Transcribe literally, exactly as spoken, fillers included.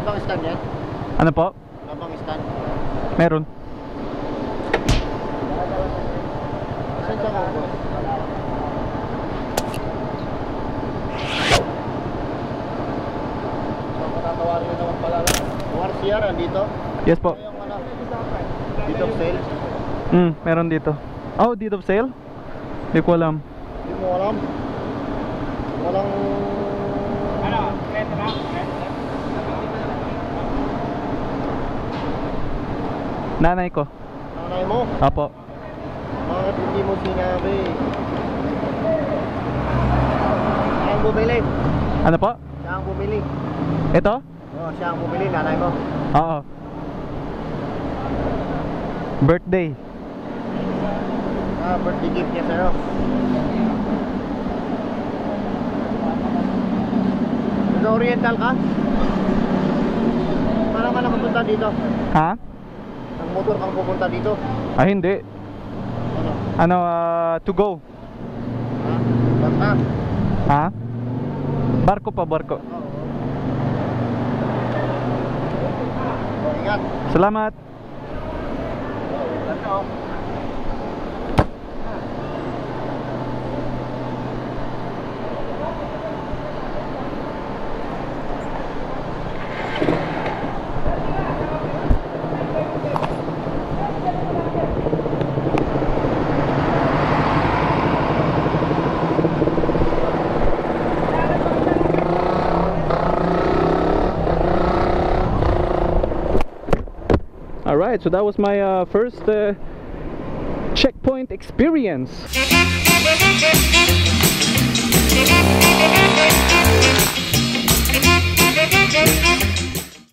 bang stand yan? Ano po? Ano bang stand? Meron. Saan siya mo? Matatawarin na naman pala lang. R C R, andito? Yes po. Yung ano? Dito of sale? Hmm, meron dito. Oh, deed of sale? Hindi ko alam. Hindi mo alam? Walang... Ano? Reto na? Nanay ko. Nanay mo? Apo. Bakit hindi mo sinabi? Siya ang bumili. Ano po? Siya ang bumili. Ito? Oo, siya ang bumili, nanay mo. Oo. Birthday. Ah, birthday gift niya sa'yo. Nag-oriental ka? Paano ka nakapunta dito? Ha? Ang motor kang pupunta dito? Ah, hindi. Ano? Ano, ah, to go. Ha? Basta? Ha? Barko pa, barko. Oo. Ingat. Salamat. Ano? Alright, so that was my uh, first uh, checkpoint experience.